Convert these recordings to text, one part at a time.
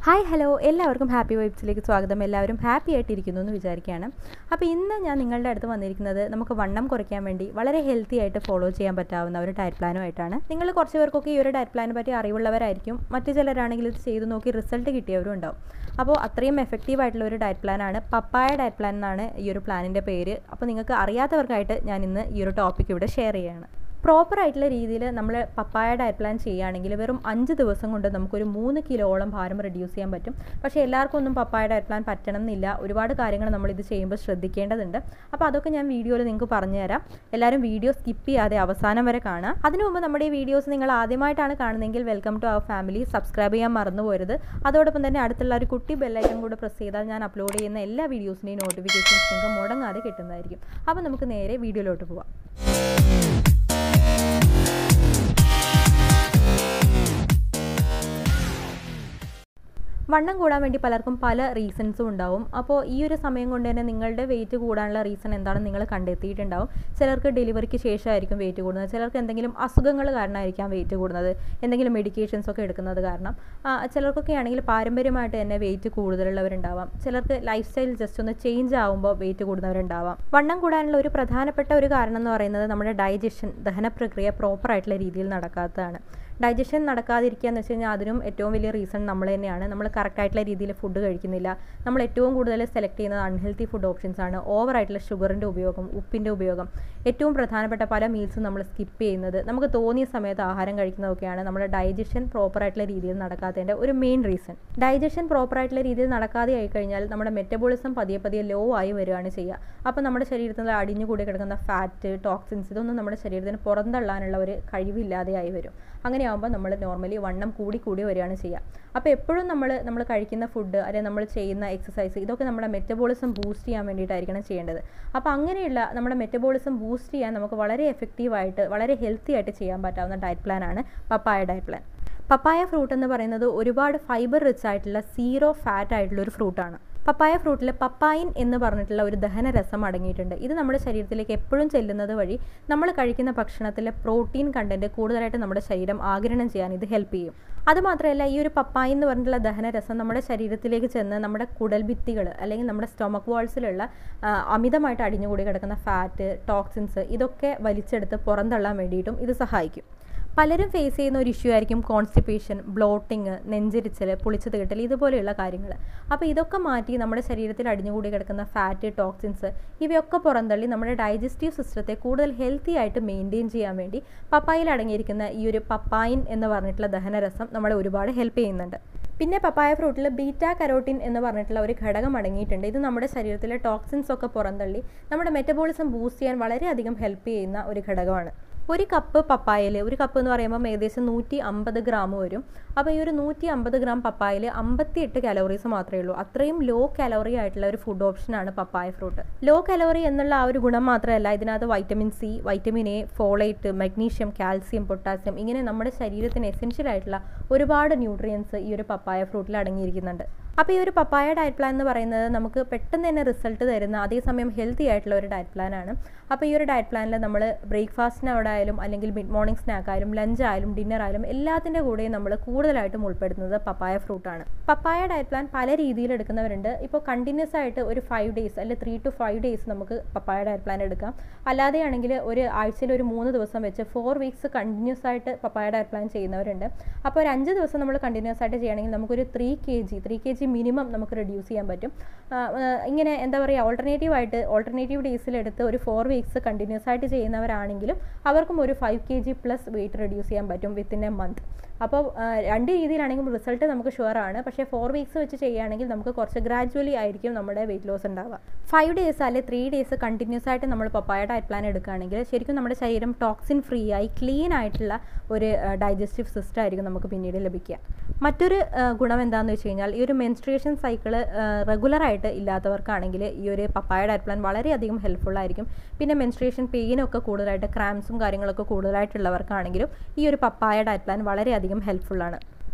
Hi hello എല്ലാവർക്കും happy വൈബ്സിലേക്ക് സ്വാഗതം. എല്ലാവരും ഹാപ്പി ആയിട്ടിരിക്കുന്നു എന്ന് വിചാരിക്കുകയാണ്. അപ്പോൾ ഇന്ന് ഞാൻ നിങ്ങളുടെ അടുത്ത് വന്നിരിക്കുന്നത് നമുക്ക് വണ്ണം കുറയ്ക്കാൻ വേണ്ടി വളരെ ഹെൽത്തി ആയിട്ട് ഫോളോ ചെയ്യാൻ പറ്റാവുന്ന ഒരു ഡയറ്റ് പ്ലാനുമായിട്ടാണ്. നിങ്ങൾ കുറച്ച് പേർക്കൊക്കെ ഈ ഒരു ഡയറ്റ് പ്ലാനെ പറ്റി അറിവുള്ളവരായിരിക്കും. മറ്റു ചിലരാണെങ്കിൽ ഇത് ചെയ്ത് നോക്കി റിസൾട്ട് കിട്ടിയവരും ഉണ്ടാവും. അപ്പോൾ അത്രയും എഫക്റ്റീവ് ആയിട്ടുള്ള ഒരു ഡയറ്റ് പ്ലാനാണ്. പപ്പായ ഡയറ്റ് പ്ലാൻ എന്നാണ് ഈ ഒരു പ്ലാനിൻ്റെ പേര്. അപ്പോൾ നിങ്ങൾക്ക് അറിയാത്തവർക്കായിട്ട് ഞാൻ ഇന്ന് ഈ ഒരു ടോപ്പിക് ഇവിടെ ഷെയർ ചെയ്യുകയാണ്. പ്രോപ്പറായിട്ടുള്ള രീതിയിൽ നമ്മൾ പപ്പായ ഡയറ്റ് പ്ലാൻ ചെയ്യുകയാണെങ്കിൽ വെറും 5 ദിവസം കൊണ്ട് നമുക്കൊരു 3 കിലോളം ഭാരം റെഡ്യൂസ് ചെയ്യാൻ പറ്റും. പക്ഷേ എല്ലാവർക്കും ഒന്നും പപ്പായ ഡയറ്റ് പ്ലാൻ പറ്റണം എന്നില്ല. ഒരുപാട് കാര്യങ്ങൾ നമ്മളിത് ചെയ്യുമ്പോൾ ശ്രദ്ധിക്കേണ്ടതുണ്ട്. അപ്പോൾ അതൊക്കെ ഞാൻ വീഡിയോയിൽ നിങ്ങൾക്ക് പറഞ്ഞുതരാം. എല്ലാവരും വീഡിയോ സ്കിപ്പ് ചെയ്യാതെ അവസാനം വരെ കാണാം. അതിനു മുമ്പ് നമ്മുടെ ഈ വീഡിയോസ് നിങ്ങൾ ആദ്യമായിട്ടാണ് കാണുന്നതെങ്കിൽ welcome to our family. Subscribe ചെയ്യാൻ മറന്നു പോരുത്. അതോടൊപ്പം തന്നെ അടുത്തുള്ള ഒരു കുട്ടി ബെല്ലൈക്കൺ കൂടെ പ്രസ് ചെയ്താൽ ഞാൻ അപ്ലോഡ് ചെയ്യുന്ന എല്ലാ വീഡിയോസിൻ്റെയും നോട്ടിഫിക്കേഷൻസ് നിങ്ങൾക്ക് മുടങ്ങാതെ കിട്ടുന്നതായിരിക്കും. അപ്പോൾ നമുക്ക് നേരെ വീഡിയോയിലോട്ട് പോവാം. വണ്ണം കൂടാൻ വേണ്ടി പലർക്കും പല റീസൺസും ഉണ്ടാവും. അപ്പോൾ ഈ ഒരു സമയം കൊണ്ട് തന്നെ നിങ്ങളുടെ വെയിറ്റ് കൂടാനുള്ള റീസൺ എന്താണെന്ന് നിങ്ങൾ കണ്ടെത്തിയിട്ടുണ്ടാവും. ചിലർക്ക് ഡെലിവറിക്ക് ശേഷമായിരിക്കും വെയിറ്റ് കൂടുന്നത്, ചിലർക്ക് എന്തെങ്കിലും അസുഖങ്ങൾ കാരണമായിരിക്കാം വെയിറ്റ് കൂടുന്നത്, എന്തെങ്കിലും മെഡിക്കേഷൻസ് ഒക്കെ എടുക്കുന്നത് കാരണം. ചിലർക്കൊക്കെ ആണെങ്കിൽ പാരമ്പര്യമായിട്ട് തന്നെ വെയിറ്റ് കൂടുതലുള്ളവരുണ്ടാവാം. ചിലർക്ക് ലൈഫ് സ്റ്റൈൽ ജസ്റ്റ് ഒന്ന് ചേഞ്ച് ആകുമ്പോൾ വെയിറ്റ് കൂടുന്നവരുണ്ടാവാം. വണ്ണം കൂടാനുള്ള ഒരു പ്രധാനപ്പെട്ട ഒരു കാരണം എന്ന് പറയുന്നത് നമ്മുടെ ദഹന പ്രക്രിയ പ്രോപ്പറായിട്ടുള്ള രീതിയിൽ നടക്കാത്തതാണ്. ഡൈജഷൻ നടക്കാതിരിക്കുക എന്ന് വെച്ച് കഴിഞ്ഞാൽ അതിനും ഏറ്റവും വലിയ റീസൺ നമ്മൾ തന്നെയാണ്. നമ്മൾ കറക്റ്റായിട്ടുള്ള രീതിയിൽ ഫുഡ് കഴിക്കുന്നില്ല. നമ്മൾ ഏറ്റവും കൂടുതൽ സെലക്ട് ചെയ്യുന്നത് അൺഹെൽത്തി ഫുഡ് ഓപ്ഷൻസ് ആണ്. ഓവറായിട്ടുള്ള ഷുഗറിൻ്റെ ഉപയോഗം, ഉപ്പിൻ്റെ ഉപയോഗം, ഏറ്റവും പ്രധാനപ്പെട്ട പല മീൽസും നമ്മൾ സ്കിപ്പ് ചെയ്യുന്നത്, നമുക്ക് തോന്നിയ സമയത്ത് ആഹാരം കഴിക്കുന്നതൊക്കെയാണ് നമ്മുടെ ഡൈജഷൻ പ്രോപ്പറായിട്ടുള്ള രീതിയിൽ നടക്കാത്തതിൻ്റെ ഒരു മെയിൻ റീസൺ. ഡൈജഷൻ പ്രോപ്പറായിട്ടുള്ള രീതിയിൽ നടക്കാതെ ആയിക്കഴിഞ്ഞാൽ നമ്മുടെ മെറ്റബോളിസം പതിയെ ലോ ആയി വരികയാണ് ചെയ്യുക. അപ്പോൾ നമ്മുടെ ശരീരത്തിൽ അടിഞ്ഞുകൂടി കിടക്കുന്ന ഫാറ്റ്, ടോക്സിൻസ് ഇതൊന്നും നമ്മുടെ ശരീരത്തിന് പുറന്തള്ളാനുള്ള ഒരു കഴിവില്ലാതെയായി വരും. അങ്ങനെയാകുമ്പോൾ നമ്മൾ നോർമലി വണ്ണം കൂടി വരികയാണ് ചെയ്യുക. അപ്പോൾ എപ്പോഴും നമ്മൾ കഴിക്കുന്ന ഫുഡ് അല്ലെങ്കിൽ നമ്മൾ ചെയ്യുന്ന എക്സസൈസ് ഇതൊക്കെ നമ്മുടെ മെറ്റബോളിസം ബൂസ്റ്റ് ചെയ്യാൻ വേണ്ടിയിട്ടായിരിക്കണം ചെയ്യേണ്ടത്. അപ്പോൾ അങ്ങനെയുള്ള നമ്മുടെ മെറ്റബോളിസം ബൂസ്റ്റ് ചെയ്യാൻ നമുക്ക് വളരെ എഫക്റ്റീവായിട്ട് വളരെ ഹെൽത്തി ആയിട്ട് ചെയ്യാൻ പറ്റാവുന്ന ഡയറ്റ് പ്ലാനാണ് papaya diet plan. Papaya fruit എന്ന് പറയുന്നത് ഒരുപാട് ഫൈബർ റിച്ച് ആയിട്ടുള്ള സീറോ ഫാറ്റ് ആയിട്ടുള്ള ഒരു ഫ്രൂട്ടാണ്. പപ്പായ ഫ്രൂട്ടിൽ പപ്പായിൻ എന്ന് പറഞ്ഞിട്ടുള്ള ഒരു ദഹനരസം അടങ്ങിയിട്ടുണ്ട്. ഇത് നമ്മുടെ ശരീരത്തിലേക്ക് എപ്പോഴും ചെല്ലുന്നത് വഴി നമ്മൾ കഴിക്കുന്ന ഭക്ഷണത്തിലെ പ്രോട്ടീൻ കണ്ടന്റ് കൂടുതലായിട്ട് നമ്മുടെ ശരീരം ആഗിരണം ചെയ്യാൻ ഇത് ഹെൽപ്പ് ചെയ്യും. അതുമാത്രമല്ല ഈ ഒരു പപ്പായ എന്ന് പറഞ്ഞിട്ടുള്ള ദഹനരസം നമ്മുടെ ശരീരത്തിലേക്ക് ചെന്ന് നമ്മുടെ കുടൽഭിത്തികൾ അല്ലെങ്കിൽ നമ്മുടെ സ്റ്റൊമക്ക് വാൾസിലുള്ള അമിതമായിട്ട് അടിഞ്ഞുകൂടി കിടക്കുന്ന ഫാറ്റ്, ടോക്സിൻസ് ഇതൊക്കെ വലിച്ചെടുത്ത് പുറന്തള്ളാൻ വേണ്ടിയിട്ടും ഇത് സഹായിക്കും. പലരും ഫേസ് ചെയ്യുന്ന ഒരു ഇഷ്യൂ ആയിരിക്കും കോൺസ്റ്റിപ്പേഷൻ, ബ്ലോട്ടിങ്, നെഞ്ചരിച്ചൽ, പുളിച്ചു തീട്ടൽ ഇതുപോലെയുള്ള കാര്യങ്ങൾ. അപ്പോൾ ഇതൊക്കെ മാറ്റി നമ്മുടെ ശരീരത്തിൽ അടിഞ്ഞുകൂടി കിടക്കുന്ന ഫാറ്റ്, ടോക്സിൻസ് ഇവയൊക്കെ പുറന്തള്ളി നമ്മുടെ ഡൈജസ്റ്റീവ് സിസ്റ്റത്തെ കൂടുതൽ ഹെൽത്തി ആയിട്ട് മെയിൻറ്റെയിൻ ചെയ്യാൻ വേണ്ടി പപ്പായയിൽ അടങ്ങിയിരിക്കുന്ന ഈ ഒരു പപ്പായിൻ എന്ന് പറഞ്ഞിട്ടുള്ള ദഹനരസം നമ്മളെ ഒരുപാട് ഹെൽപ്പ് ചെയ്യുന്നുണ്ട്. പിന്നെ പപ്പായ ഫ്രൂട്ടിൽ ബീറ്റാ കരോട്ടിൻ എന്ന് പറഞ്ഞിട്ടുള്ള ഒരു ഘടകം അടങ്ങിയിട്ടുണ്ട്. ഇത് നമ്മുടെ ശരീരത്തിലെ ടോക്സിൻസ് ഒക്കെ പുറന്തള്ളി നമ്മുടെ മെറ്റബോളിസം ബൂസ്റ്റ് ചെയ്യാൻ വളരെയധികം ഹെൽപ്പ് ചെയ്യുന്ന ഒരു ഘടകമാണ്. ഒരു കപ്പ് പപ്പായയിൽ, ഒരു കപ്പ് എന്ന് പറയുമ്പോൾ ഏകദേശം 150 ഗ്രാം വരും. അപ്പോൾ ഈ ഒരു 150 ഗ്രാം പപ്പായയിൽ 58 കാലോറീസ് മാത്രമേ ഉള്ളൂ. അത്രയും ലോ കാലോറി ആയിട്ടുള്ള ഒരു ഫുഡ് ഓപ്ഷനാണ് പപ്പായ ഫ്രൂട്ട്. ലോ കാലോറി എന്നുള്ള ആ ഒരു ഗുണം മാത്രമല്ല, ഇതിനകത്ത് vitamin C, vitamin A, folate, magnesium, calcium, potassium ഇങ്ങനെ നമ്മുടെ ശരീരത്തിന് എസെൻഷ്യൽ ആയിട്ടുള്ള ഒരുപാട് ന്യൂട്രിയൻസ് ഈ ഒരു പപ്പായ ഫ്രൂട്ടിൽ അടങ്ങിയിരിക്കുന്നുണ്ട്. അപ്പോൾ ഈ ഒരു പപ്പായ ഡയറ്റ് പ്ലാൻ എന്ന് പറയുന്നത് നമുക്ക് പെട്ടെന്ന് തന്നെ റിസൾട്ട് തരുന്ന അതേസമയം ഹെൽത്തി ആയിട്ടുള്ള ഒരു ഡയറ്റ് പ്ലാനാണ്. അപ്പോൾ ഈ ഒരു ഡയറ്റ് പ്ലാനിൽ നമ്മൾ ബ്രേക്ക്ഫാസ്റ്റിന് അവിടെ ആയാലും അല്ലെങ്കിൽ മിഡ് മോർണിംഗ് സ്നാക്ക് ആയാലും ലഞ്ച് ആയാലും ഡിന്നർ ആയാലും എല്ലാത്തിൻ്റെ കൂടെയും നമ്മൾ കൂടുതലായിട്ടും ഉൾപ്പെടുത്തുന്നത് പപ്പായ ഫ്രൂട്ടാണ്. പപ്പായ ഡയറ്റ് പ്ലാൻ പല രീതിയിൽ എടുക്കുന്നവരുണ്ട്. ഇപ്പോൾ കണ്ടിന്യൂസ് ആയിട്ട് ഒരു 5 ഡേയ്സ് അല്ലെങ്കിൽ 3 to 5 ഡേയ്സ് നമുക്ക് പപ്പായ ഡയറ്റ് പ്ലാൻ എടുക്കാം. അല്ലാതെയാണെങ്കിൽ ഒരു ആഴ്ചയിൽ ഒരു 3 ദിവസം വെച്ച് 4 വീക്സ് കണ്ടിന്യൂസ് ആയിട്ട് പപ്പായ ഡയറ്റ് പ്ലാൻ ചെയ്യുന്നവരുണ്ട്. അപ്പോൾ ഒരു 5 ദിവസം നമ്മൾ കണ്ടിന്യൂസ് ആയിട്ട് ചെയ്യുകയാണെങ്കിൽ നമുക്കൊരു 3 kg മിനിമം നമുക്ക് റെഡ്യൂസ് ചെയ്യാൻ പറ്റും. ഇങ്ങനെ എന്താ പറയുക, ഓൾട്ടർനേറ്റീവ് ഡേയ്സിലെടുത്ത് ഒരു 4 വീക്സ് കണ്ടിന്യൂസ് ആയിട്ട് ചെയ്യുന്നവരാണെങ്കിലും അവർക്കും ഒരു 5 kg പ്ലസ് വെയിറ്റ് റെഡ്യൂസ് ചെയ്യാൻ പറ്റും വിത്തിൻ എ മന്ത്. അപ്പോൾ 2 രീതിയിലാണെങ്കിലും റിസൾട്ട് നമുക്ക് ഷുവറാണ്. പക്ഷേ 4 വീക്സ് വെച്ച് ചെയ്യുകയാണെങ്കിൽ നമുക്ക് കുറച്ച് ഗ്രാജുവലി ആയിരിക്കും നമ്മുടെ വെയിറ്റ് ലോസ് ഉണ്ടാവുക. 5 ഡേയ്സ് അല്ലെങ്കിൽ 3 ഡേയ്സ് കണ്ടിന്യൂസ് ആയിട്ട് നമ്മൾ പപ്പായ ഡയറ്റ് പ്ലാൻ എടുക്കുകയാണെങ്കിൽ ശരിക്കും നമ്മുടെ ശരീരം ടോക്സിൻ ഫ്രീ ആയി ക്ലീൻ ആയിട്ടുള്ള ഒരു ഡൈജസ്റ്റീവ് സിസ്റ്റം ആയിരിക്കും നമുക്ക് പിന്നീട് ലഭിക്കുക. മറ്റൊരു ഗുണം എന്താണെന്ന് വെച്ച് കഴിഞ്ഞാൽ ഈ ഒരു മെൻസ്ട്രുവേഷൻ സൈക്കിൾ റെഗുലറായിട്ട് ഇല്ലാത്തവർക്കാണെങ്കിൽ ഈ ഒരു പപ്പായ ഡയറ്റ് പ്ലാൻ വളരെയധികം ഹെൽപ്ഫുൾ ആയിരിക്കും. പിന്നെ മെൻസ്ട്രുവേഷൻ പെയിനൊക്കെ കൂടുതലായിട്ട്, ക്രാംസും കാര്യങ്ങളൊക്കെ കൂടുതലായിട്ടുള്ളവർക്കാണെങ്കിലും ഈ ഒരു പപ്പായ ഡയറ്റ് പ്ലാൻ വളരെയധികം ഹെൽപ്ഫുള്ളാണ്.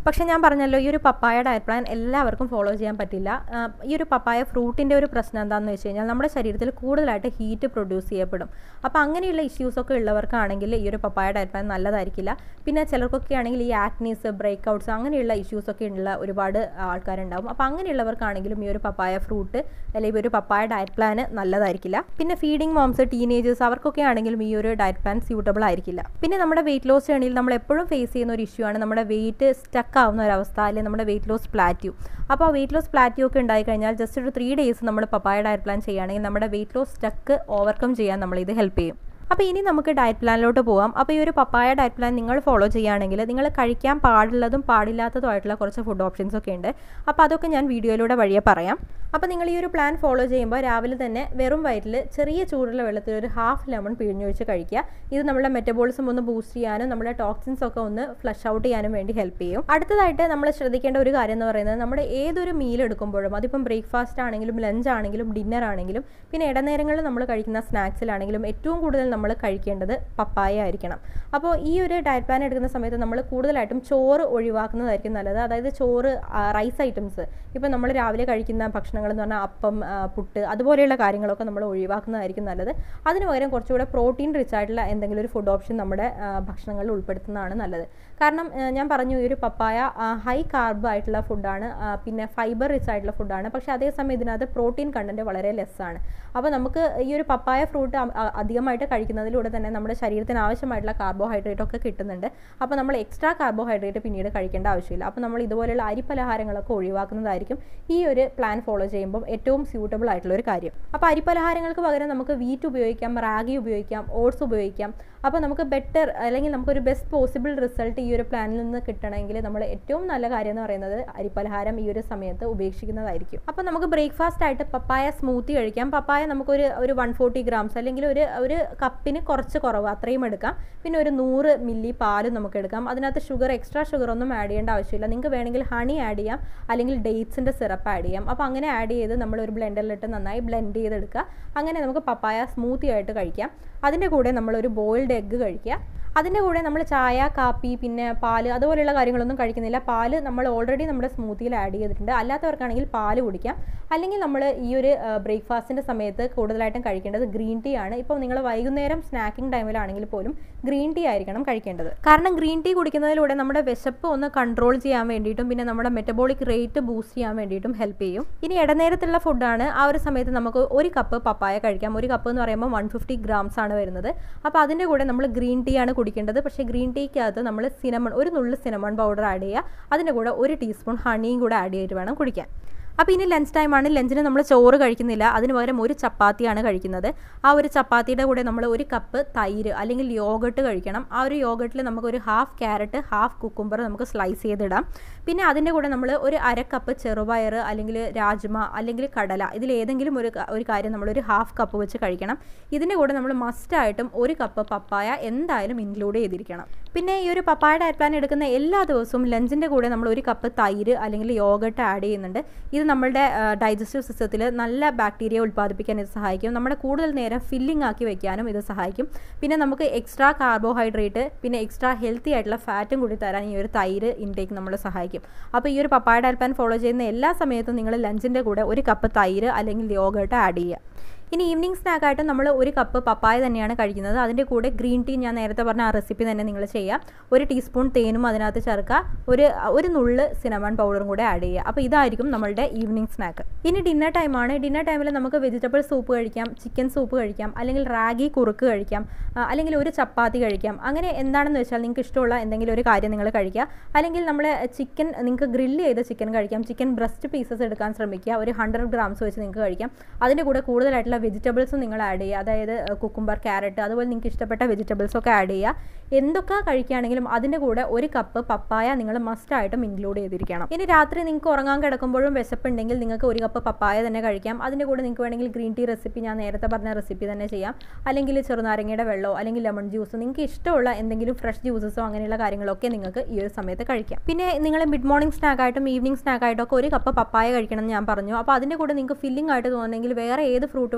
പക്ഷേ ഞാൻ പറഞ്ഞല്ലോ, ഈ ഒരു പപ്പായ ഡയറ്റ് പ്ലാൻ എല്ലാവർക്കും ഫോളോ ചെയ്യാൻ പറ്റില്ല. ഈ ഒരു പപ്പായ ഫ്രൂട്ടിൻ്റെ ഒരു പ്രശ്നം എന്താണെന്ന് വെച്ച് കഴിഞ്ഞാൽ നമ്മുടെ ശരീരത്തിൽ കൂടുതലായിട്ട് ഹീറ്റ് പ്രൊഡ്യൂസ് ചെയ്യപ്പെടും. അപ്പോൾ അങ്ങനെയുള്ള ഇഷ്യൂസൊക്കെ ഉള്ളവർക്കാണെങ്കിൽ ഈ ഒരു പപ്പായ ഡയറ്റ് പ്ലാൻ നല്ലതായിരിക്കില്ല. പിന്നെ ചിലർക്കൊക്കെ ആണെങ്കിൽ ഈ ആക്നീസ്, ബ്രേക്ക്ഔട്ട്സ് അങ്ങനെയുള്ള ഇഷ്യൂസൊക്കെ ഉള്ള ഒരുപാട് ആൾക്കാരുണ്ടാവും. അപ്പോൾ അങ്ങനെയുള്ളവർക്കാണെങ്കിലും ഈ ഒരു പപ്പായ ഫ്രൂട്ട് അല്ലെങ്കിൽ ഒരു പപ്പായ ഡയറ്റ് പ്ലാൻ നല്ലതായിരിക്കില്ല. പിന്നെ ഫീഡിങ് മോംസ്, ടീനേജേഴ്സ് അവർക്കൊക്കെ ആണെങ്കിലും ഈ ഒരു ഡയറ്റ് പ്ലാൻ സ്യൂട്ടബിൾ ആയിരിക്കില്ല. പിന്നെ നമ്മുടെ വെയിറ്റ് ലോസ് ജേണിയിൽ നമ്മൾ എപ്പോഴും ഫേസ് ചെയ്യുന്ന ഒരു ഇഷ്യൂ ആണ് നമ്മുടെ വെയിറ്റ് സ്റ്റക്ക് ആവുന്ന ഒരവസ്ഥ, അല്ലെങ്കിൽ നമ്മുടെ വെയിറ്റ് ലോസ് പ്ലാറ്റ്യൂ. അപ്പോൾ വെയിറ്റ് ലോസ് പ്ലാറ്റ്യൂ ഒക്കെ ഉണ്ടായിക്കഴിഞ്ഞാൽ ജസ്റ്റ് ഒരു 3 days നമ്മൾ പപ്പായ ഡയറ്റ് പ്ലാൻ ചെയ്യുകയാണെങ്കിൽ നമ്മുടെ വെയിറ്റ് ലോസ് സ്റ്റക്ക് ഓവർകം ചെയ്യാൻ നമ്മളിത് ഹെൽപ്പ് ചെയ്യും. അപ്പോൾ ഇനി നമുക്ക് ഡയറ്റ് പ്ലാനിലോട്ട് പോകാം. അപ്പോൾ ഈ ഒരു പപ്പായ ഡയറ്റ് പ്ലാൻ നിങ്ങൾ ഫോളോ ചെയ്യുകയാണെങ്കിൽ നിങ്ങൾ കഴിക്കാൻ പാടുള്ളതും പാടില്ലാത്തതുമായിട്ടുള്ള കുറച്ച് ഫുഡ് ഓപ്ഷൻസ് ഒക്കെ ഉണ്ട്. അപ്പോൾ അതൊക്കെ ഞാൻ വീഡിയോയിലൂടെ വഴിയെ പറയാം. അപ്പോൾ നിങ്ങൾ ഈ ഒരു പ്ലാൻ ഫോളോ ചെയ്യുമ്പോൾ രാവിലെ തന്നെ വെറും വയറ്റിൽ ചെറിയ ചൂടുള്ള വെള്ളത്തിൽ ഒരു 1/2 lemon പിഴിഞ്ഞൊഴിച്ച് കഴിക്കുക. ഇത് നമ്മുടെ മെറ്റബോളിസം ഒന്ന് ബൂസ്റ്റ് ചെയ്യാനും നമ്മുടെ ടോക്സിൻസ് ഒക്കെ ഒന്ന് ഫ്ലഷ് ഔട്ട് ചെയ്യാനും വേണ്ടി ഹെൽപ്പ് ചെയ്യും. അടുത്തതായിട്ട് നമ്മൾ ശ്രദ്ധിക്കേണ്ട ഒരു കാര്യം എന്ന് പറയുന്നത്, നമ്മുടെ ഏതൊരു മീൽ എടുക്കുമ്പോഴും അതിപ്പം ബ്രേക്ക്ഫാസ്റ്റ് ആണെങ്കിലും ലഞ്ച് ആണെങ്കിലും ഡിന്നർ ആണെങ്കിലും പിന്നെ ഇടനേരങ്ങളിൽ നമ്മൾ കഴിക്കുന്ന സ്നാക്സിലാണെങ്കിലും ഏറ്റവും കൂടുതൽ നമ്മൾ കഴിക്കേണ്ടത് പപ്പായ ആയിരിക്കണം. അപ്പോൾ ഈ ഒരു ഡയറ്റ് പ്ലാൻ എടുക്കുന്ന സമയത്ത് നമ്മൾ കൂടുതലായിട്ടും ചോറ് ഒഴിവാക്കുന്നതായിരിക്കും നല്ലത്. അതായത് ചോറ്, റൈസ് ഐറ്റംസ്, ഇപ്പോൾ നമ്മൾ രാവിലെ കഴിക്കുന്ന ഭക്ഷണങ്ങൾ എന്ന് പറഞ്ഞാൽ അപ്പം, പുട്ട് അതുപോലെയുള്ള കാര്യങ്ങളൊക്കെ നമ്മൾ ഒഴിവാക്കുന്നതായിരിക്കും നല്ലത്. അതിന് പകരം കുറച്ചുകൂടെ പ്രോട്ടീൻ റിച്ച് ആയിട്ടുള്ള എന്തെങ്കിലും ഒരു ഫുഡ് ഓപ്ഷൻ നമ്മുടെ ഭക്ഷണങ്ങളിൽ ഉൾപ്പെടുത്തുന്നതാണ് നല്ലത്. കാരണം ഞാൻ പറഞ്ഞു, ഈ ഒരു പപ്പായ ഹൈ കാർബ് ആയിട്ടുള്ള ഫുഡാണ്, പിന്നെ ഫൈബർ റിച്ച് ആയിട്ടുള്ള ഫുഡാണ്. പക്ഷേ അതേസമയം ഇതിനകത്ത് പ്രോട്ടീൻ കണ്ടൻറ്റ് വളരെ ലെസ്സാണ്. അപ്പോൾ നമുക്ക് ഈ ഒരു പപ്പായ ഫ്രൂട്ട് അധികമായിട്ട് കഴിക്കുന്നതിലൂടെ തന്നെ നമ്മുടെ ശരീരത്തിന് ആവശ്യമായിട്ടുള്ള കാർബോഹൈഡ്രേറ്റ് ഒക്കെ കിട്ടുന്നുണ്ട്. അപ്പോൾ നമ്മൾ എക്സ്ട്രാ കാർബോഹൈഡ്രേറ്റ് പിന്നീട് കഴിക്കേണ്ട ആവശ്യമില്ല. അപ്പോൾ നമ്മൾ ഇതുപോലെയുള്ള അരിപ്പലഹാരങ്ങളൊക്കെ ഒഴിവാക്കുന്നതായിരിക്കും ഈ ഒരു പ്ലാൻ ഫോളോ ചെയ്യുമ്പോൾ ഏറ്റവും സ്യൂട്ടബിൾ ആയിട്ടുള്ള ഒരു കാര്യം. അപ്പോൾ അരിപ്പലഹാരങ്ങൾക്ക് പകരം നമുക്ക് വീറ്റ് ഉപയോഗിക്കാം, റാഗി ഉപയോഗിക്കാം, ഓട്സ് ഉപയോഗിക്കാം. അപ്പോൾ നമുക്ക് ബെറ്റർ അല്ലെങ്കിൽ നമുക്കൊരു ബെസ്റ്റ് പോസിബിൾ റിസൾട്ട് ഈ ഒരു പ്ലാനിൽ നിന്ന് കിട്ടണമെങ്കിൽ നമ്മൾ ഏറ്റവും നല്ല കാര്യം എന്ന് പറയുന്നത് അരിപ്പലഹാരം ഈ ഒരു സമയത്ത് ഉപേക്ഷിക്കുന്നതായിരിക്കും. അപ്പോൾ നമുക്ക് ബ്രേക്ക്ഫാസ്റ്റ് ആയിട്ട് പപ്പായ സ്മൂത്തി കഴിക്കാം. പപ്പായ നമുക്കൊരു 140 grams അല്ലെങ്കിൽ ഒരു കപ്പിന് കുറച്ച് കുറവ് അത്രയും എടുക്കാം. പിന്നെ ഒരു 100 ml പാലും നമുക്ക് എടുക്കാം. അതിനകത്ത് എക്സ്ട്രാ ഷുഗർ ഒന്നും ആഡ് ചെയ്യേണ്ട ആവശ്യമില്ല. നിങ്ങൾക്ക് വേണമെങ്കിൽ ഹണി ആഡ് ചെയ്യാം, അല്ലെങ്കിൽ ഡേറ്റ്സിൻ്റെ സിറപ്പ് ആഡ് ചെയ്യാം. അപ്പോൾ അങ്ങനെ ആഡ് ചെയ്ത് നമ്മൾ ഒരു ബ്ലെൻഡറിലിട്ട് നന്നായി ബ്ലെൻഡ് ചെയ്തെടുക്കുക. അങ്ങനെ നമുക്ക് പപ്പായ സ്മൂത്തി ആയിട്ട് കഴിക്കാം. അതിൻ്റെ കൂടെ നമ്മളൊരു ബോയിൽഡ് എഗ്ഗ് കഴിക്കുക. അതിൻ്റെ കൂടെ നമ്മൾ ചായ, കാപ്പി, പിന്നെ പാല് അതുപോലെയുള്ള കാര്യങ്ങളൊന്നും കഴിക്കുന്നില്ല. പാല് നമ്മൾ ഓൾറെഡി നമ്മുടെ സ്മൂത്തിയിൽ ആഡ് ചെയ്തിട്ടുണ്ട്. അല്ലാത്തവർക്കാണെങ്കിൽ പാല് കുടിക്കാം. അല്ലെങ്കിൽ നമ്മൾ ഈ ഒരു ബ്രേക്ക്ഫാസ്റ്റിൻ്റെ സമയത്ത് കൂടുതലായിട്ടും കഴിക്കേണ്ടത് ഗ്രീൻ ടീ ആണ്. ഇപ്പോൾ നിങ്ങൾ വൈകുന്നേരം സ്നാക്കിംഗ് ടൈമിലാണെങ്കിൽ പോലും ഗ്രീൻ ടീ ആയിരിക്കണം കഴിക്കേണ്ടത്. കാരണം ഗ്രീൻ ടീ കുടിക്കുന്നതിലൂടെ നമ്മുടെ വിശപ്പ് ഒന്ന് കൺട്രോൾ ചെയ്യാൻ വേണ്ടിയിട്ടും പിന്നെ നമ്മുടെ മെറ്റബോളിക് റേറ്റ് ബൂസ്റ്റ് ചെയ്യാൻ വേണ്ടിയിട്ടും ഹെൽപ്പ് ചെയ്യും. ഇനി ഇടനേരത്തുള്ള ഫുഡാണ്. ആ ഒരു സമയത്ത് നമുക്ക് 1 കപ്പ് പപ്പായ കഴിക്കാം. 1 കപ്പ് എന്ന് പറയുമ്പോൾ 150 grams ആണ് വരുന്നത്. അപ്പോൾ അതിൻ്റെ കൂടെ നമ്മൾ ഗ്രീൻ ടീ ആണ് കുടിക്കേണ്ടത്. പക്ഷേ ഗ്രീൻ ടീക്കകത്ത് നമ്മൾ ഒരു നുള്ള് സിനമൺ പൗഡർ ആഡ് ചെയ്യുക. അതിൻ്റെ കൂടെ 1 ടീസ്പൂൺ ഹണിയും കൂടെ ആഡ് ചെയ്തിട്ട് വേണം കുടിക്കാൻ. അപ്പോൾ ഇനി ലഞ്ച് ടൈമാണ്. ലഞ്ചിന് നമ്മൾ ചോറ് കഴിക്കുന്നില്ല. അതിന് പകരം ഒരു ചപ്പാത്തിയാണ് കഴിക്കുന്നത്. ആ ഒരു ചപ്പാത്തിയുടെ കൂടെ നമ്മൾ 1 കപ്പ് തൈര് അല്ലെങ്കിൽ യോഗട്ട് കഴിക്കണം. ആ ഒരു യോഗട്ടിൽ നമുക്ക് ഒരു 1/2 ക്യാരറ്റ്, 1/2 കുക്കുംബർ നമുക്ക് സ്ലൈസ് ചെയ്തിടാം. പിന്നെ അതിൻ്റെ കൂടെ നമ്മൾ ഒരു 1/2 കപ്പ് ചെറുപയർ അല്ലെങ്കിൽ രാജ്മ അല്ലെങ്കിൽ കടല, ഇതിലേതെങ്കിലും ഒരു കാര്യം നമ്മളൊരു 1/2 കപ്പ് വെച്ച് കഴിക്കണം. ഇതിൻ്റെ കൂടെ നമ്മൾ മസ്റ്റായിട്ടും 1 കപ്പ് പപ്പായ എന്തായാലും ഇൻക്ലൂഡ് ചെയ്തിരിക്കണം. പിന്നെ ഈ ഒരു പപ്പായ ഡയറ്റ് പ്ലാൻ എടുക്കുന്ന എല്ലാ ദിവസവും ലഞ്ചിൻ്റെ കൂടെ നമ്മൾ 1 കപ്പ് തൈര് അല്ലെങ്കിൽ യോഗട്ട് ആഡ് ചെയ്യുന്നുണ്ട്. ഇത് നമ്മുടെ ഡൈജസ്റ്റീവ് സിസ്റ്റത്തിൽ നല്ല ബാക്ടീരിയ ഉൽപ്പാദിപ്പിക്കാൻ ഇത് സഹായിക്കും. നമ്മുടെ കൂടുതൽ നേരം ഫില്ലിംഗ് ആക്കി വെക്കാനും ഇത് സഹായിക്കും. പിന്നെ നമുക്ക് എക്സ്ട്രാ കാർബോഹൈഡ്രേറ്റ് പിന്നെ എക്സ്ട്രാ ഹെൽത്തി ആയിട്ടുള്ള ഫാറ്റും കൂടി തരാൻ ഈ ഒരു തൈര് ഇൻടേക്ക് നമ്മളെ സഹായിക്കും. അപ്പോൾ ഈ ഒരു പപ്പായ ഡയറ്റ് പ്ലാൻ ഫോളോ ചെയ്യുന്ന എല്ലാ സമയത്തും നിങ്ങൾ ലഞ്ചിൻ്റെ കൂടെ 1 കപ്പ് തൈര് അല്ലെങ്കിൽ യോഗട്ട് ആഡ് ചെയ്യുക. ഇനി ഈവനിങ് സ്നാക്കായിട്ട് നമ്മൾ 1 കപ്പ് പപ്പായ തന്നെയാണ് കഴിക്കുന്നത്. അതിൻ്റെ കൂടെ ഗ്രീൻ ടീ ഞാൻ നേരത്തെ പറഞ്ഞ ആ റെസിപ്പി തന്നെ നിങ്ങൾ ചെയ്യുക. 1 ടീസ്പൂൺ തേനും അതിനകത്ത് ചേർക്കുക. ഒരു നുള്ള് സിനമൺ പൗഡറും കൂടെ ആഡ് ചെയ്യുക. അപ്പോൾ ഇതായിരിക്കും നമ്മളുടെ ഈവനിങ് സ്നാക്ക്. ഇനി ഡിന്നർ ടൈമാണ്. ഡിന്നർ ടൈമിൽ നമുക്ക് വെജിറ്റബിൾ സൂപ്പ് കഴിക്കാം, ചിക്കൻ സൂപ്പ് കഴിക്കാം, അല്ലെങ്കിൽ റാഗി കുറുക്ക് കഴിക്കാം, അല്ലെങ്കിൽ ഒരു ചപ്പാത്തി കഴിക്കാം. അങ്ങനെ എന്താണെന്ന് വെച്ചാൽ നിങ്ങൾക്ക് ഇഷ്ടമുള്ള എന്തെങ്കിലും ഒരു കാര്യം നിങ്ങൾ കഴിക്കുക. അല്ലെങ്കിൽ നമ്മൾ ചിക്കൻ, നിങ്ങൾക്ക് ഗ്രില്ല് ചെയ്ത ചിക്കൻ കഴിക്കാം. ചിക്കൻ ബ്രസ്റ്റ് പീസസ് എടുക്കാൻ ശ്രമിക്കുക. ഒരു 100 grams വെച്ച് നിങ്ങൾക്ക് കഴിക്കാം. അതിൻ്റെ കൂടെ കൂടുതലായിട്ടുള്ള വെജിറ്റബിൾസും നിങ്ങൾ ആഡ് ചെയ്യുക. അതായത് കുക്കുംബർ, ക്യാരറ്റ് അതുപോലെ നിങ്ങൾക്ക് ഇഷ്ടപ്പെട്ട വെജിറ്റബിൾസൊക്കെ ആഡ് ചെയ്യുക. എന്തൊക്കെ കഴിക്കുകയാണെങ്കിലും അതിൻ്റെ കൂടെ 1 കപ്പ് പപ്പായ നിങ്ങൾ മസ്റ്റായിട്ടും ഇൻക്ലൂഡ് ചെയ്തിരിക്കണം. ഇനി രാത്രി നിങ്ങൾക്ക് ഉറങ്ങാൻ കിടക്കുമ്പോഴും വിശപ്പുണ്ടെങ്കിൽ നിങ്ങൾക്ക് 1 കപ്പ് പപ്പായ തന്നെ കഴിക്കാം. അതിൻ്റെ കൂടെ നിങ്ങൾക്ക് വേണമെങ്കിൽ ഗ്രീൻ ടീ റെസിപ്പി ഞാൻ നേരത്തെ പറഞ്ഞ റെസിപ്പി തന്നെ ചെയ്യാം. അല്ലെങ്കിൽ ചെറുനാരങ്ങയുടെ വെള്ളമോ അല്ലെങ്കിൽ ലെമൺ ജ്യൂസ്, നിങ്ങൾക്ക് ഇഷ്ടമുള്ള എന്തെങ്കിലും ഫ്രഷ് ജ്യൂസസോ അങ്ങനെയുള്ള കാര്യങ്ങളൊക്കെ നിങ്ങൾക്ക് ഈ ഒരു സമയത്ത് കഴിക്കാം. പിന്നെ നിങ്ങൾ മിഡ് മോർണിംഗ് സ്നാക്കായിട്ടും ഈവനിങ് സ്നാക്കായിട്ടും ഒക്കെ 1 കപ്പ് പപ്പായ കഴിക്കണം എന്ന് ഞാൻ പറഞ്ഞു. അപ്പോൾ അതിൻ്റെ കൂടെ നിങ്ങൾക്ക് ഫില്ലിംഗ് ആയിട്ട് തോന്നുന്നെങ്കിൽ വേറെ ഏത് ഫ്രൂട്ട്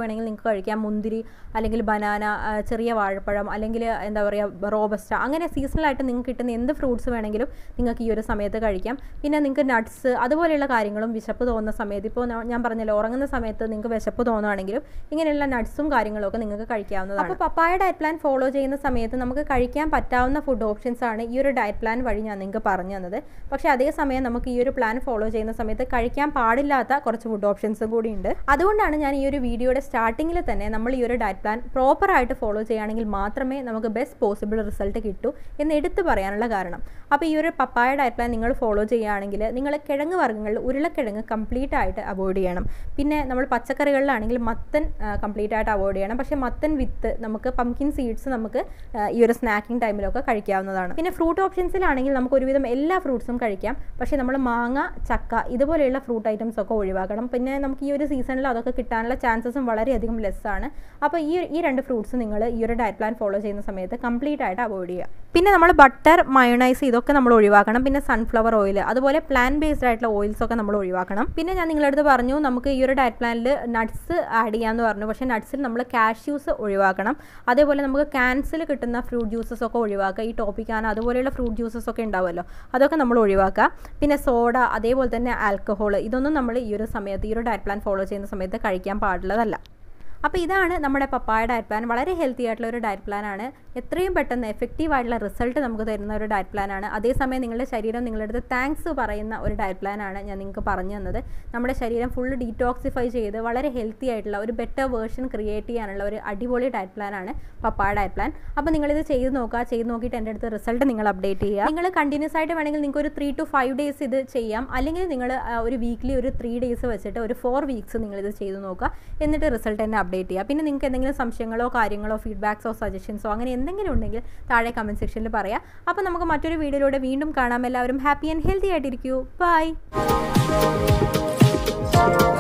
വേണമെങ്കിൽ നിങ്ങൾക്ക് കഴിക്കാം. മുന്തിരി അല്ലെങ്കിൽ ബനാന, ചെറിയ വാഴപ്പഴം, അല്ലെങ്കിൽ എന്താ പറയുക റോബസ്റ്റ, അങ്ങനെ സീസണലായിട്ട് നിങ്ങൾക്ക് കിട്ടുന്ന എന്ത് ഫ്രൂട്ട്സ് വേണമെങ്കിലും നിങ്ങൾക്ക് ഈ ഒരു സമയത്ത് കഴിക്കാം. പിന്നെ നിങ്ങൾക്ക് നട്ട്സ് അതുപോലെയുള്ള കാര്യങ്ങളും വിശപ്പ് തോന്നുന്ന സമയത്ത്, ഇപ്പോൾ ഞാൻ പറഞ്ഞല്ലോ ഉറങ്ങുന്ന സമയത്ത് നിങ്ങൾക്ക് വിശപ്പ് തോന്നുകയാണെങ്കിലും ഇങ്ങനെയുള്ള നട്ട്സും കാര്യങ്ങളൊക്കെ നിങ്ങൾക്ക് കഴിക്കാവുന്നതാണ്. അപ്പോൾ പപ്പായ ഡയറ്റ് പ്ലാൻ ഫോളോ ചെയ്യുന്ന സമയത്ത് നമുക്ക് കഴിക്കാൻ പറ്റാവുന്ന ഫുഡ് ഓപ്ഷൻസ് ആണ് ഈ ഒരു ഡയറ്റ് പ്ലാൻ വഴി ഞാൻ നിങ്ങൾക്ക് പറഞ്ഞു തന്നത്. പക്ഷേ അതേസമയം നമുക്ക് ഈ ഒരു പ്ലാൻ ഫോളോ ചെയ്യുന്ന സമയത്ത് കഴിക്കാൻ പാടില്ലാത്ത കുറച്ച് ഫുഡ് ഓപ്ഷൻസും കൂടി ഉണ്ട്. അതുകൊണ്ടാണ് ഞാൻ ഈ ഒരു വീഡിയോയുടെ സ്റ്റാർട്ടിങ്ങിൽ തന്നെ നമ്മൾ ഈ ഒരു ഡയറ്റ് പ്ലാൻ പ്രോപ്പറായിട്ട് ഫോളോ ചെയ്യുകയാണെങ്കിൽ മാത്രമേ നമുക്ക് ബെസ്റ്റ് പോസിബിൾ റിസൾട്ട് കിട്ടൂ എന്ന് എടുത്തു പറയാനുള്ള കാരണം. അപ്പോൾ ഈ ഒരു പപ്പായ ഡയറ്റ് പ്ലാൻ നിങ്ങൾ ഫോളോ ചെയ്യുകയാണെങ്കിൽ നിങ്ങൾ കിഴങ്ങ് വർഗ്ഗങ്ങളിൽ ഉരുളക്കിഴങ്ങ് കംപ്ലീറ്റ് ആയിട്ട് അവോയ്ഡ് ചെയ്യണം. പിന്നെ നമ്മൾ പച്ചക്കറികളിലാണെങ്കിൽ മത്തൻ കംപ്ലീറ്റ് ആയിട്ട് അവോയ്ഡ് ചെയ്യണം. പക്ഷേ മത്തൻ വിത്ത് നമുക്ക് പംകിൻ സീഡ്സ് നമുക്ക് ഈ ഒരു സ്നാക്കിംഗ് ടൈമിലൊക്കെ കഴിക്കാവുന്നതാണ്. പിന്നെ ഫ്രൂട്ട് ഓപ്ഷൻസിലാണെങ്കിൽ നമുക്ക് ഒരുവിധം എല്ലാ ഫ്രൂട്ട്സും കഴിക്കാം. പക്ഷേ നമ്മൾ മാങ്ങ, ചക്ക ഇതുപോലെയുള്ള ഫ്രൂട്ട് ഐറ്റംസ് ഒക്കെ ഒഴിവാക്കണം. പിന്നെ നമുക്ക് ഈ ഒരു സീസണിൽ അതൊക്കെ കിട്ടാനുള്ള ചാൻസസും വളരെയധികം ലെസ്സാണ്. അപ്പോൾ ഈ രണ്ട് ഫ്രൂട്ട്സ് നിങ്ങൾ ഈ ഒരു ഡയറ്റ് പ്ലാൻ ഫോളോ ചെയ്യുന്ന സമയത്ത് കംപ്ലീറ്റ് ആയിട്ട് അവോയ്ഡ് ചെയ്യുക. പിന്നെ നമ്മൾ ബട്ടർ, മയോണൈസ് ഇതൊക്കെ നമ്മൾ ഒഴിവാക്കണം. പിന്നെ സൺഫ്ലവർ ഓയിൽ അതുപോലെ പ്ലാൻ ബേസ്ഡ് ആയിട്ടുള്ള ഓയിൽസ് ഒക്കെ നമ്മൾ ഒഴിവാക്കണം. പിന്നെ ഞാൻ നിങ്ങളുടെ അടുത്ത് പറഞ്ഞു നമുക്ക് ഈ ഒരു ഡയറ്റ് പ്ലാനിൽ നട്ട്സ് ആഡ് ചെയ്യാമെന്ന് പറഞ്ഞു. പക്ഷേ നട്ട്സിൽ നമ്മൾ കാഷ്യൂസ് ഒഴിവാക്കണം. അതേപോലെ നമുക്ക് ക്യാൻസിൽ കിട്ടുന്ന ഫ്രൂട്ട് ജ്യൂസസ് ഒക്കെ ഒഴിവാക്കുക. ഈ ടോപ്പിക്കാന അതുപോലെയുള്ള ഫ്രൂട്ട് ജ്യൂസസ് ഒക്കെ ഉണ്ടാവുമല്ലോ, അതൊക്കെ നമ്മൾ ഒഴിവാക്കുക. പിന്നെ സോഡ അതേപോലെ തന്നെ ആൽക്കഹോൾ ഇതൊന്നും നമ്മൾ ഈ ഒരു സമയത്ത് ഈ ഒരു ഡയറ്റ് പ്ലാൻ ഫോളോ ചെയ്യുന്ന സമയത്ത് കഴിക്കാൻ പാടുള്ളതല്ല. അപ്പോൾ ഇതാണ് നമ്മുടെ പപ്പായ ഡയറ്റ് പ്ലാൻ. വളരെ ഹെൽത്തി ആയിട്ടുള്ള ഒരു ഡയറ്റ് പ്ലാനാണ്. എത്രയും പെട്ടെന്ന് എഫക്റ്റീവ് ആയിട്ടുള്ള റിസൾട്ട് നമുക്ക് തരുന്ന ഒരു ഡയറ്റ് പ്ലാനാണ്. അതേസമയം നിങ്ങളുടെ ശരീരം നിങ്ങളുടെ അടുത്ത് താങ്ക്സ് പറയുന്ന ഒരു ഡയറ്റ് പ്ലാനാണ് ഞാൻ നിങ്ങൾക്ക് പറഞ്ഞു തന്നത്. നമ്മുടെ ശരീരം ഫുള്ള് ഡീറ്റോക്സിഫൈ ചെയ്ത് വളരെ ഹെൽത്തി ആയിട്ടുള്ള ഒരു ബെറ്റർ വേർഷൻ ക്രിയേറ്റ് ചെയ്യാനുള്ള ഒരു അടിപൊളി ഡയറ്റ് പ്ലാനാണ് പപ്പായ ഡയറ്റ് പ്ലാൻ. അപ്പോൾ നിങ്ങളിത് ചെയ്ത് നോക്കുക. ചെയ്ത് നോക്കിയിട്ട് എൻ്റെ അടുത്ത് റിസൾട്ട് നിങ്ങൾ അപ്ഡേറ്റ് ചെയ്യുക. നിങ്ങൾ കണ്ടിന്യൂസ് ആയിട്ട് വേണമെങ്കിൽ നിങ്ങൾക്ക് ഒരു 3 to 5 days ഇത് ചെയ്യാം. അല്ലെങ്കിൽ നിങ്ങൾ ഒരു വീക്ക്ലി ഒരു 3 days വെച്ചിട്ട് ഒരു 4 weeks നിങ്ങളിത് ചെയ്ത് നോക്കുക. എന്നിട്ട് റിസൾട്ട് തന്നെ അപ്ഡേറ്റ് ചെയ്യുക. പിന്നെ നിങ്ങൾക്ക് എന്തെങ്കിലും സംശയങ്ങളോ കാര്യങ്ങളോ ഫീഡ്ബാക്സോ സജഷൻസോ അങ്ങനെ എന്തെങ്കിലും ഉണ്ടെങ്കിൽ താഴെ കമൻറ്റ് സെക്ഷനിൽ പറയാം. അപ്പോൾ നമുക്ക് മറ്റൊരു വീഡിയോയിലൂടെ വീണ്ടും കാണാം. എല്ലാവരും ഹാപ്പി ആൻഡ് ഹെൽത്തി ആയിട്ടിരിക്കൂ. ബൈ.